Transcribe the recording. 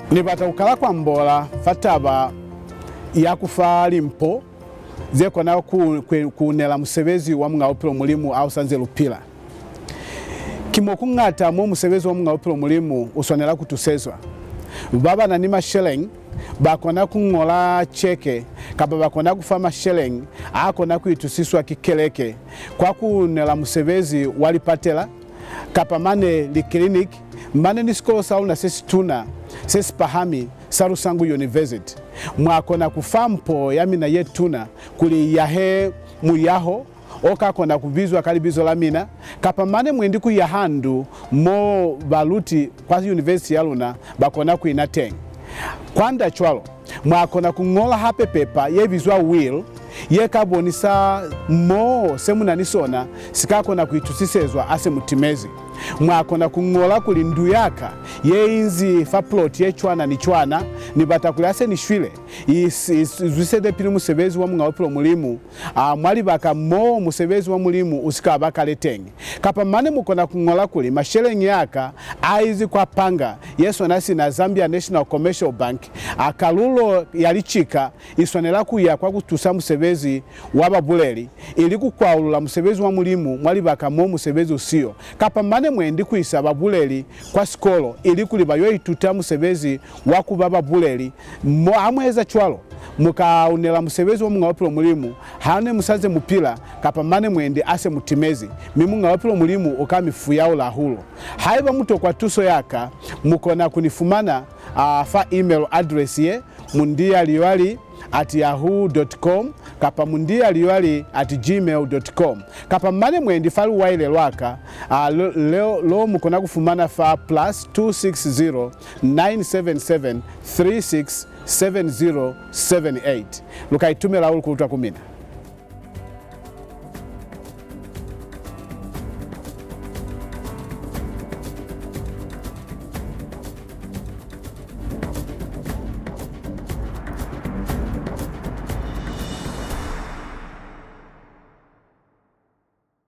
Nipata ukala kwa mbola fataba ya kufa limpo zeko na kunela Musevezi wa mga opero mulimu au sanze lupila. Kimokungata mo Musevezi wa mga opero mulimu usonela kutusezwa. Baba na nima shilling bakona kungola cheke kaba bakona kufama shilling akona kuitusiswa kikeleke kwa kunela Musevezi walipatela kapa mane li clinic mane ni school sauna sesi tuna sesi pahami Sarusangu University mwakona kufampo yamina yetuna kuli yahe muyaho oka kona kuvizwa kalibizo lamina kapa mane mwendiku yahandu mo baluti kwa university yaluna bakona kuinateng kwanda chwalo mwakona kungola hape pepa yevizwa will yekabonisa mo semuna nisona sikakona kuitusisezwa ase mutimezi mwakona kungola kulindu yaka yeinzi fa plot yechwana ni chwana ni batakulase ni shwile izwisede pili Musevezi wa mga opero mulimu mwali baka mo Musevezi wa mulimu usika baka letenge kapa mane mukona kungola kuli mashelengi yaka aizi kwa panga yeso nasi na Zambia National Commercial Bank akalulo yalichika isonela kuya kwa kutusa Musevezi waba buleli ili kukwaulula Musevezi wa mulimu mwali baka mo Musevezi usio kapa mane mwendi kuisaba buleli kwa skolo ili kuliba yo ituta Musevezi wakubaba buleli mo amweza chwalo mukaunela Musevezi wa mga opero mulimu hane musaze mupila kapa mane mwendi ase mutimezi mimu mga opero mulimu ukamifuya ula hulo haiba muto kwa tuso yaka mukona kunifumana fa email address ye mundialiwali@yahoo.com kapa mundialiwali@gmail.com kapa mane mwendi falu waile lwaka leo mukona kufumana fa +260 977 367078 lukaitumela ulu kutuwa kumina.